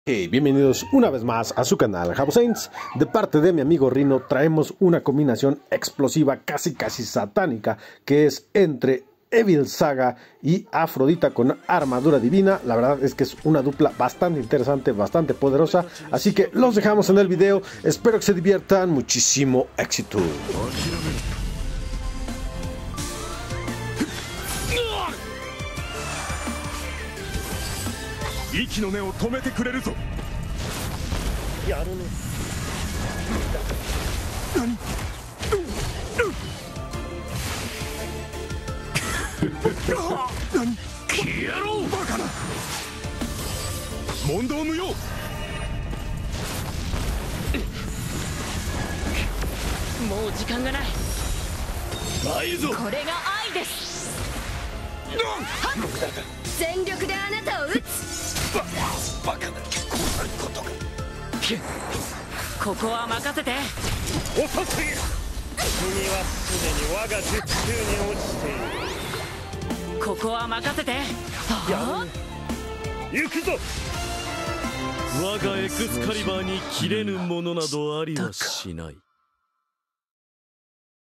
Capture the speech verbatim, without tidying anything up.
Hey, bienvenidos una vez más a su canal Jabo Saints. De parte de mi amigo Rino traemos una combinación explosiva casi casi satánica que es entre Evil Saga y Afrodita con armadura divina. La verdad es que es una dupla bastante interesante, bastante poderosa, así que los dejamos en el video. Espero que se diviertan, muchísimo éxito. 息の根を止めてくれるぞ。やるね。何？何？消えろ！バカな！問答無用。 もう時間がない。 ないぞ。 これが愛です。全力であなたを撃つ。 バカな、こうなることが。 ここは任せて。 遅すぎる。君はすでに我が術中に落ちている。 ここは任せて。 やるね。行くぞ。 我がエクスカリバーに切れぬものなどありはしない。